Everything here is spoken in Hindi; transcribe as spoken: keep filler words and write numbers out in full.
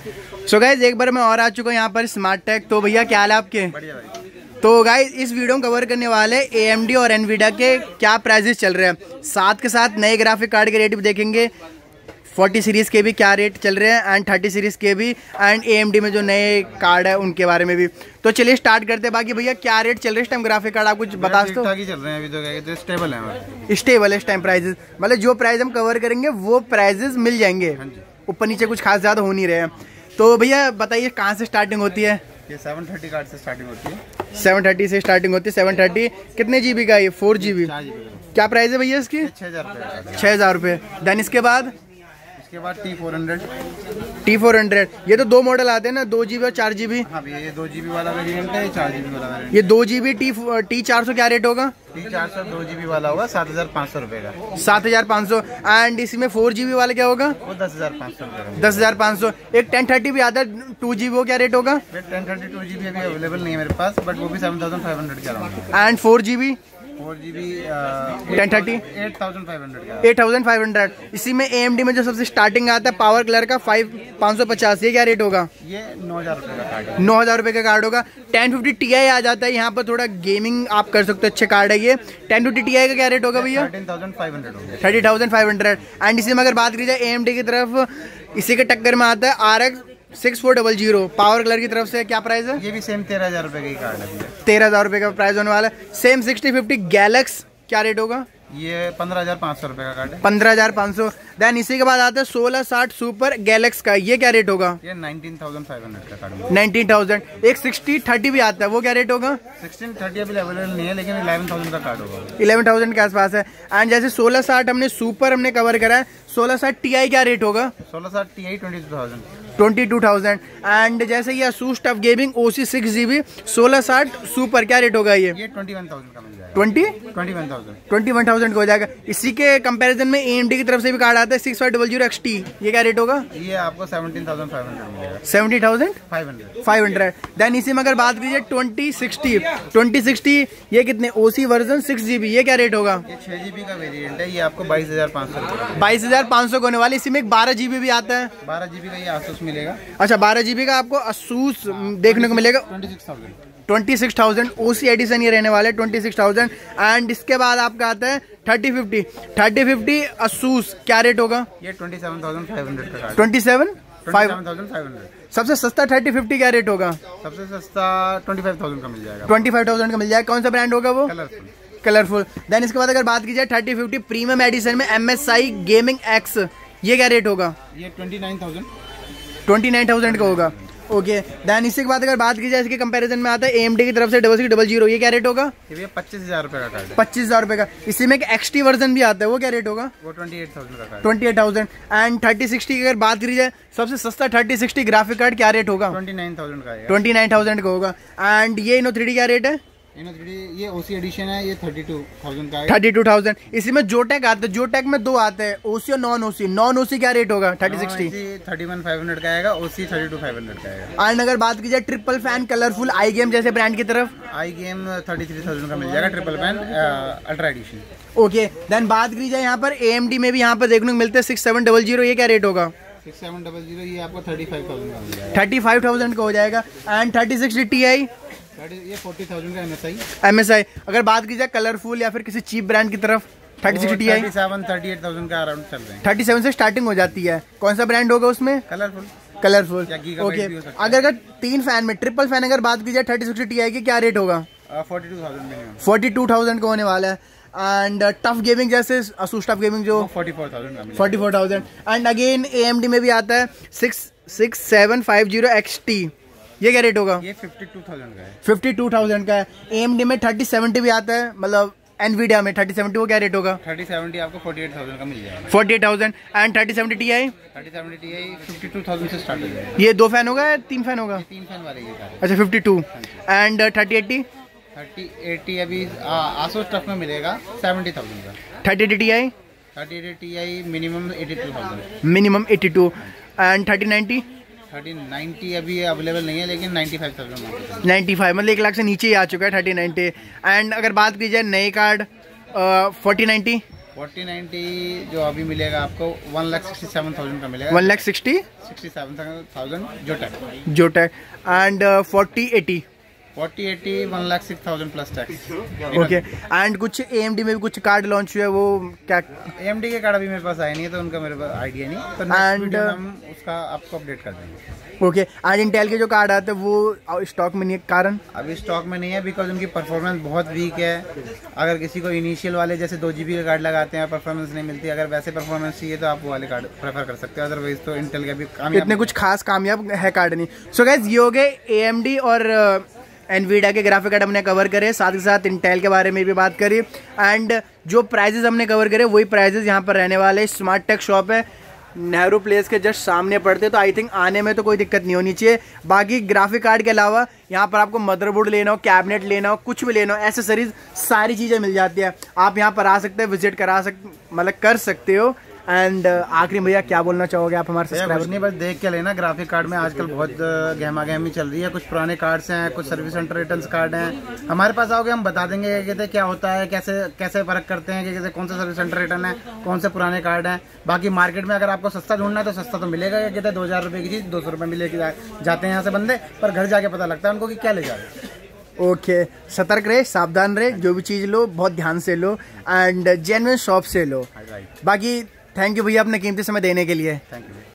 सो गाइज एक बार मैं और आ चुका हूँ यहाँ पर स्मार्ट टेक। तो भैया क्या हाल है आपके? बढ़िया भाई। तो गाइज इस वीडियो में कवर करने वाले ए एम डी और एनवीडिया के क्या प्राइजेस चल रहे हैं, साथ के साथ नए ग्राफिक कार्ड के रेट भी देखेंगे। फोर्टी सीरीज़ के भी क्या रेट चल रहे हैं एंड थर्टी सीरीज़ के भी, एंड ए एम डी में जो नए कार्ड है उनके बारे में भी। तो चलिए स्टार्ट करते हैं। बाकी भैया क्या रेट चल रहे हैं इस टाइम ग्राफिक कार्ड, आप कुछ बता दो। ठीक ही चल रहे हैं अभी तो, क्या कहते हैं स्टेबल है, स्टेबल है इस टाइम प्राइजेस, मतलब जो प्राइस हम कवर करेंगे वो प्राइजेस मिल जाएंगे, ऊपर नीचे कुछ खास ज़्यादा हो नहीं रहे हैं। तो भैया बताइए कहाँ से स्टार्टिंग होती है? ये सेवन थर्टी कार्ड से स्टार्टिंग होती है। सेवन थर्टी से स्टार्टिंग होती है। सेवन थर्टी कितने जीबी का? ये फोर जीबी। क्या प्राइस है भैया इसकी? छः हज़ार रुपये। छः हज़ार रुपये। देन इसके बाद इसके बाद T four hundred. T four hundred ये तो दो मॉडल आते हैं ना, दो जीबी और चार जीबी। हाँ भैया ये दो जीबी वाला वेरिएंट है, चार जीबी वाला वेरिएंट। ये दो जीबी टी टी चार सौ क्या रेट होगा? टी चार सौ दो जीबी वाला होगा सात हजार पाँच सौ रुपये का। सात हजार पाँच सौ। एंड इसमें फोर जीबी वाला क्या होगा? वो दस हजार पाँच सौ रुपये। दस हजार पाँच सौ। एक टेन थर्टी भी आता है टू जीबी, वो क्या रेट होगा? टेन थर्टी टू जीबी अभी अवेलेबल नहीं है मेरे पास, बट वो भी सेवन थाउजेंड फाइव हंड्रेड के around. And four GB four GB ten thirty eight thousand five hundred eight thousand five hundred. इसी में ए एम डी में जो सबसे स्टार्टिंग आता है पावर कलर का फाइव पाँच सौ पचास, ये क्या रेट होगा? ये नौ हजार रुपये का कार्ड है। नौ हजार रुपये का कार्ड होगा। टेन फिफ्टी टी आई आ जाता है यहाँ पर, थोड़ा गेमिंग आप कर सकते हो, अच्छे कार्ड है ये। टेन फिफ्टी टी आई का क्या रेट होगा भैया? थर्टीन थाउजेंड फाइव हंड्रेड होगा। Thirty thousand five hundred. And इसी में अगर बात की जाए ए एम डी की तरफ, इसी के टक्कर में आता है R X six four double zero power color की तरफ से, क्या प्राइस है? ये भी सेम तेरह हजार रुपये का ही कार्ड है। तेरह हजार रुपये का प्राइस होने वाला है। सेम सिक्सटी फिफ्टी गैलेक्स क्या रेट होगा? ये पंद्रह हजार पाँच सौ रुपये का कार्ड है। पंद्रह हजार पाँच सौ। देन इसी के बाद आता है सोलह साठ सुपर गैलेक्स का, ये क्या रेट होगा? ये नाइनटीन थाउजेंड फाइव हंड्रेड का कार्ड है। Nineteen thousand. एक सिक्सटी थर्टी भी आता है, वो क्या रेट होगा? सिक्सटीन थर्टी अभी अवेलेबल नहीं है, लेकिन इलेवन थाउजेंड का कार्ड होगा। इलेवन थाउजेंड के आसपास है। एंड जैसे सोलह साठ हमने सुपर हमने कवर करा है, सोलह साठ टी आई क्या रेट होगा? सोलह साठ T I twenty two thousand. Twenty two thousand. And जैसे ये Asus tough gaming O C six GB सोलह साठ सुपर क्या रेट होगा? ये ये ट्वेंटी वन थाउजेंड का मिल जाएगा। Twenty twenty one thousand twenty one thousand का हो जाएगा। इसी के कंपैरिजन में ए एम डी की तरफ से भी कार्ड आता है six five double zero X T, ये क्या रेट होगा? ये आपको सेवनटीन थाउजेंड फाइव हंड्रेड मिलेगा। Seventy thousand five hundred five hundred. Then इसी में अगर बात कीजिए ट्वेंटी सिक्सटी ट्वेंटी सिक्सटी ये कितने O C version six GB, ये क्या रेट होगा? ये छह जीबी का वेरिएंट है, ये आपको बाईस हजार पाँच सौ रुपये बाईस हजार पाँच सौ का होने वाले। इसी में एक बारह जीबी भी आता है। बारह जीबी का ये आसूस मिलेगा। अच्छा बारह जीबी का आपको Asus देखने को मिलेगा। Twenty six thousand twenty six thousand OC edition ये रहने वाले ट्वेंटी सिक्स थाउजेंड। एंड इसके बाद आपका आता है thirty fifty thirty fifty Asus क्या रेट होगा? ये twenty seven thousand five hundred का card. Twenty seven five thousand five hundred. सबसे सस्ता थर्टी फिफ्टी क्या रेट होगा? सबसे सस्ता ट्वेंटी फाइव थाउजेंड का मिल जाएगा। ट्वेंटी फाइव थाउजेंड का मिल जाएगा। कौन सा ब्रांड होगा वो? कलरफुल। कलरफुल। देन इसके बाद अगर बात की जाए थर्टी फिफ्टी प्रीमियम एडिशन में M S I gaming X, ये क्या रेट होगा? ये twenty nine thousand twenty nine thousand का होगा। ओके। देन इसी के बाद अगर बात की जाए इसके कंपैरिजन में आता है ए एम डी की तरफ से डबल सिक्स डबल जीरो, ये क्या रेट होगा? ये पच्चीस हजार रुपये का कार्ड है। पच्चीस हजार रुपये का। इसी में एक एक्स टी वर्जन भी आता है, वो क्या रेट होगा? वो ट्वेंटी एट थाउजेंड का card. Twenty eight thousand. And thirty sixty की अगर बात करी जाए सबसे सस्ता थर्टी सिक्सटी ग्राफिक कार्ड क्या रेट होगा? ट्वेंटी नाइन थाउजेंड का है। ट्वेंटी नाइन थाउजेंड का होगा। एंड ये इनो थ्री डी क्या रेट है? इनो थ्री डी ये ओसी एडिशन है, ये थर्टी टू थाउजेंड का है। Thirty two thousand. इसी में जोटेक आता है, जोटेक में दो आते हैं, ओसी और नॉन ओसी। नॉन ओसी क्या रेट होगा? Thirty sixty thirty one five hundred का आएगा, OC thirty two five hundred का आएगा। एंड अगर बात की जाए triple fan Colorful iGame जैसे ब्रांड की तरफ, iGame thirty three thousand का मिल जाएगा, triple fan ultra edition. Okay. Then बात की जाए यहाँ पर ए एम डी में भी यहाँ पर देखने को मिलते हैं सिक्स सेवन डबल जीरो, ये क्या रेट होगा? सिक्स सेवन डबल जीरो ये आपको थर्टी फाइव थाउजेंड का मिल जाएगा। थर्टी फाइव थाउजेंड का हो जाएगा। And thirty sixty T I ये फोर्टी थाउजेंड का M S I. M S I अगर बात की जाए कलरफुल या फिर किसी चीप ब्रांड की तरफ, thirty sixty T I thirty seven thirty eight thousand का अराउंड चल रहे हैं। थर्टी सेवन से स्टार्टिंग हो जाती है। कौन सा ब्रांड होगा उसमें? कलरफुल। कलरफुल। ओके। अगर अगर तीन फैन में ट्रिपल फैन अगर बात की जाए थर्टी सिक्सटी टी आई की क्या रेट होगा? Forty two thousand minimum. Forty two thousand का होने वाला है। एंड टफ गेमिंग जैसे Asus टफ गेमिंग जो फोर्टी फोर थाउजेंड का forty four thousand. And again A M D में भी आता है six six seven five zero X T, ये क्या रेट होगा? ये फिफ्टी टू थाउजेंड का है। फिफ्टी टू थाउजेंड का है। ए एम डी में थर्टी सेवेंटी भी आता है, मतलब एनवीडिया में थर्टी सेवेंटी, वो क्या रेट होगा? थर्टी सेवेंटी आपको फोर्टी एट थाउजेंड का मिल जाएगा। Forty eight thousand. And thirty seventy T I thirty seventy T I fifty two thousand से स्टार्ट हो जाएगा। ये दो फैन होगा या तीन फैन होगा? तीन फैन वाले ये कार। अच्छा fifty two. And thirty eighty thirty eighty अभी आसूस टफ में मिलेगा सेवेंटी थाउजेंड का। Thirty eighty T I thirty eighty T I minimum eighty two thousand. Minimum eighty two. And thirty ninety thirty ninety अभी अवेलेबल नहीं है, लेकिन ninety five thousand ninety five मतलब एक लाख से नीचे ही आ चुका है थर्टी नाइन्टी। एंड अगर बात की जाए नए card forty ninety forty ninety जो अभी मिलेगा आपको one lakh sixty seven thousand का मिलेगा। One lakh sixty sixty seven thousand Zotac. Zotac and forty eighty forty eighty one lakh six thousand plus tax. Okay and कुछ ए एम डी में भी कुछ कार्ड लॉन्च हुए, वो क्या? ए एम डी के कार्ड अभी मेरे पास आए नहीं है तो उनका मेरे पास आइडिया नहीं, तो नेक्स्ट वीडियो में हम उसका आपको अपडेट कर देंगे। ओके एंड इंटेल के जो कार्ड आते हैं वो स्टॉक में नहीं है, कारण अभी स्टॉक में नहीं है बिकॉज उनकी परफॉर्मेंस बहुत वीक है। अगर किसी को इनिशियल वाले जैसे दो जी बी का कार्ड लगाते हैं परफॉर्मेंस नहीं मिलती, अगर वैसे परफॉर्मेंस चाहिए तो आप वो वाले कार्ड प्रेफर कर सकते हो, अदरवाइज तो इंटेल के अभी कामयाब इतने कुछ खास कामयाब है कार्ड नहीं। सो गाइस ये हो गए ए एम डी और एनवीडिया के ग्राफिक कार्ड हमने कवर करे, साथ ही साथ इंटेल के बारे में भी बात करी एंड जो प्राइजेस हमने कवर करे वही प्राइजेस यहाँ पर रहने वाले। स्मार्ट टेक शॉप है, नेहरू प्लेस के जस्ट सामने पड़ते, तो आई थिंक आने में तो कोई दिक्कत नहीं होनी चाहिए। बाकी ग्राफिक कार्ड के अलावा यहाँ पर आपको मदरबोर्ड लेना हो, कैबिनेट लेना हो, कुछ भी लेना हो, एसेसरीज सारी चीज़ें मिल जाती है। आप यहाँ पर आ सकते हैं, विजिट करा सकते, मतलब कर सकते हो। एंड uh, आखिरी भैया क्या बोलना चाहोगे आप हमारे सब्सक्राइबर? नहीं, बस देख के लेना। ग्राफिक कार्ड में आजकल बहुत गहमा गहमी चल रही है, कुछ पुराने कार्ड्स हैं, कुछ सर्विस सेंटर रिटर्न्स कार्ड हैं। हमारे पास आओगे हम बता देंगे कहते क्या होता है, कैसे कैसे फर्क करते हैं, कि कहते कौन सा सर्विस सेंटर रिटर्न है, कौन से पुराने कार्ड हैं। बाकी मार्केट में अगर आपको सस्ता ढूंढना है तो सस्ता तो मिलेगा, क्या कहते हैं दो हज़ार रुपये की चीज़ दो सौ रुपये में लेके जा, जाते हैं यहाँ से बंदे, पर घर जाके पता लगता है उनको कि क्या ले जा रहे हैं। Okay okay. सतर्क रहे, सावधान रहे, जो भी चीज़ लो बहुत ध्यान से लो एंड जेन्युइन शॉप से लो। बाकी थैंक यू भैया अपने कीमती समय देने के लिए। Thank you.